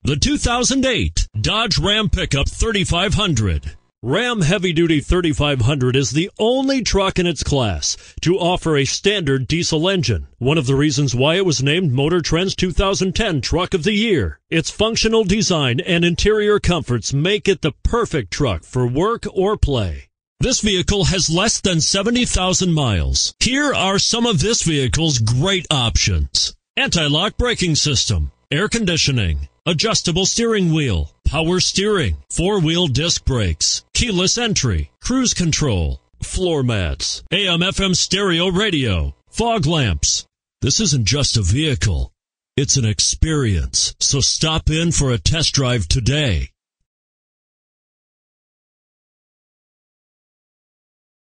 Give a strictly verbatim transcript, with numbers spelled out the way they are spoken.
The two thousand eight Dodge Ram Pickup thirty-five hundred. Ram Heavy Duty thirty-five hundred is the only truck in its class to offer a standard diesel engine. One of the reasons why it was named Motor Trend's two thousand ten Truck of the Year. Its functional design and interior comforts make it the perfect truck for work or play. This vehicle has less than seventy thousand miles. Here are some of this vehicle's great options: anti-lock braking system, air conditioning, adjustable steering wheel, power steering, four-wheel disc brakes, keyless entry, cruise control, floor mats, A M F M stereo radio, fog lamps. This isn't just a vehicle, it's an experience. So stop in for a test drive today.